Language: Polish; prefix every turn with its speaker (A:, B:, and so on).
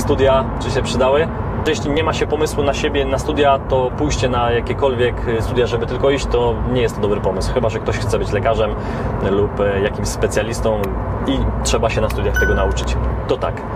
A: Studia, czy się przydały? Jeśli nie ma się pomysłu na siebie, na studia, to pójście na jakiekolwiek studia, żeby tylko iść, to nie jest to dobry pomysł. Chyba że ktoś chce być lekarzem lub jakimś specjalistą i trzeba się na studiach tego nauczyć. To tak.